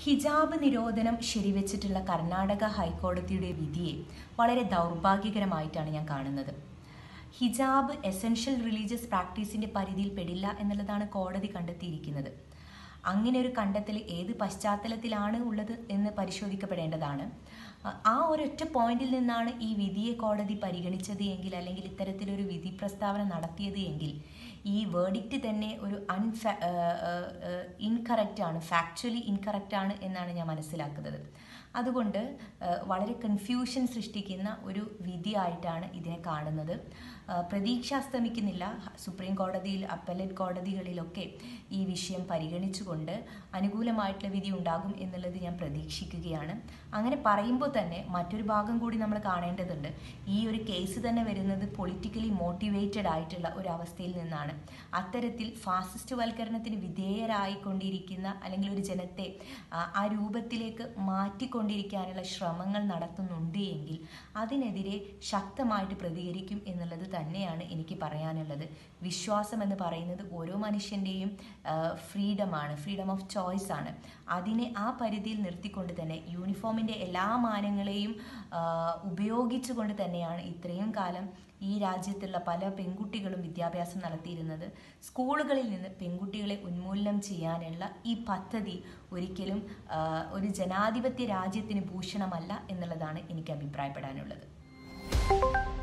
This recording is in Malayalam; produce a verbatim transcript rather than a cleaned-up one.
ഹിജാബ് നിരോധനം ശരിവെച്ചിട്ടുള്ള കർണാടക ഹൈക്കോടതിയുടെ വിധിയെ വളരെ ദൗർഭാഗ്യകരമായിട്ടാണ് ഞാൻ കാണുന്നത്. ഹിജാബ് എസെൻഷ്യൽ റിലീജിയസ് പ്രാക്ടീസിൻ്റെ പരിധിയിൽ പെടില്ല എന്നുള്ളതാണ് കോടതി കണ്ടെത്തിയിരിക്കുന്നത്. അങ്ങനെ ഒരു കണ്ടെത്തൽ ഏത് പശ്ചാത്തലത്തിലാണ് ഉള്ളത് എന്ന് പരിശോധിക്കപ്പെടേണ്ടതാണ്. ആ ഒരൊറ്റ പോയിന്റിൽ നിന്നാണ് ഈ വിധിയെ കോടതി പരിഗണിച്ചത് എങ്കിൽ, അല്ലെങ്കിൽ ഇത്തരത്തിലൊരു വിധി പ്രസ്താവന നടത്തിയത് എങ്കിൽ, ഈ വേർഡിക്റ്റ് തന്നെ ഒരു അൺഫാ ഇൻകറക്റ്റ് ആണ്, ഫാക്ച്വലി ഇൻകറക്റ്റ് ആണ് എന്നാണ് ഞാൻ മനസ്സിലാക്കുന്നത്. അതുകൊണ്ട് വളരെ കൺഫ്യൂഷൻ സൃഷ്ടിക്കുന്ന ഒരു വിധിയായിട്ടാണ് ഇതിനെ കാണുന്നത്. പ്രതീക്ഷ അസ്തമിക്കുന്നില്ല. സുപ്രീം കോടതിയിൽ, അപ്പലേറ്റ് കോടതികളിലൊക്കെ ഈ വിഷയം പരിഗണിച്ചുകൊണ്ട് അനുകൂലമായിട്ടുള്ള വിധി ഉണ്ടാകും എന്നുള്ളത് ഞാൻ പ്രതീക്ഷിക്കുകയാണ്. അങ്ങനെ പറയുമ്പോൾ തന്നെ മറ്റൊരു ഭാഗം കൂടി നമ്മൾ കാണേണ്ടതുണ്ട്. ഈ ഒരു കേസ് തന്നെ വരുന്നത് പൊളിറ്റിക്കലി മോട്ടിവേറ്റഡ് ആയിട്ടുള്ള ഒരു അവസ്ഥയിൽ നിന്നാണ്. അത്തരത്തിൽ ഫാസിസ്റ്റ് വൽക്കരണത്തിന് വിധേയരായിക്കൊണ്ടിരിക്കുന്ന അല്ലെങ്കിൽ ഒരു ജനത്തെ ആ രൂപത്തിലേക്ക് മാറ്റിക്കൊണ്ടിരിക്കാനുള്ള ശ്രമങ്ങൾ നടത്തുന്നുണ്ട് എങ്കിൽ അതിനെതിരെ ശക്തമായിട്ട് പ്രതികരിക്കും എന്നുള്ളത് തന്നെയാണ് എനിക്ക് പറയാനുള്ളത്. വിശ്വാസം എന്ന് പറയുന്നത് ഓരോ മനുഷ്യൻ്റെയും ഫ്രീഡമാണ്, ഫ്രീഡം ഓഫ് ചോയ്സ് ആണ്. അതിനെ ആ പരിധിയിൽ നിർത്തിക്കൊണ്ട് തന്നെ യൂണിഫോമിൻ്റെ എല്ലാ മാനങ്ങളെയും ഉപയോഗിച്ചുകൊണ്ട് തന്നെയാണ് ഇത്രയും കാലം ഈ രാജ്യത്തുള്ള പല പെൺകുട്ടികളും വിദ്യാഭ്യാസം നടത്തിയിരുന്നത്. സ്കൂളുകളിൽ നിന്ന് പെൺകുട്ടികളെ ഉന്മൂലനം ചെയ്യാനുള്ള ഈ പദ്ധതി ഒരിക്കലും ഒരു ജനാധിപത്യ രാജ്യത്തിന് ഭൂഷണമല്ല എന്നുള്ളതാണ് എനിക്ക് അഭിപ്രായപ്പെടാനുള്ളത്.